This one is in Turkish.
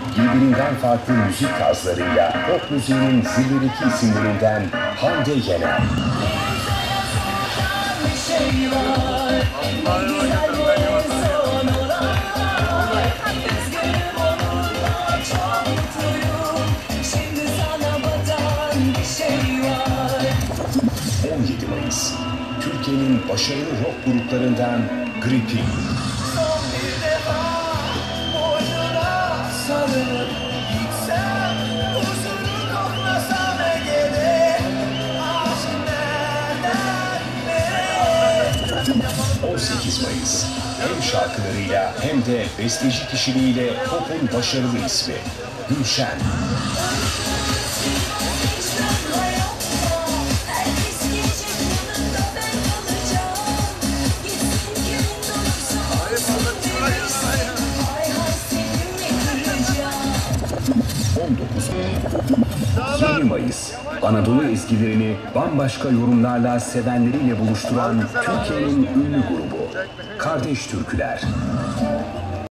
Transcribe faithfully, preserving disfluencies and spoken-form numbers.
birbirinden farklı müzik tarzlarıyla pop müziğinin zirvedeki isimlerinden Hande Yener. on yedi Mayıs, Türkiye'nin başarılı rock gruplarından Gripin. on sekiz Mayıs, hem şarkılarıyla hem de besteci kişiliğiyle pop'un başarılı ismi Gülşen. on dokuz yirmi Mayıs, Anadolu ezgilerini bambaşka yorumlarla sevenleriyle buluşturan Türkiye'nin ünlü grubu Kardeş Türküler.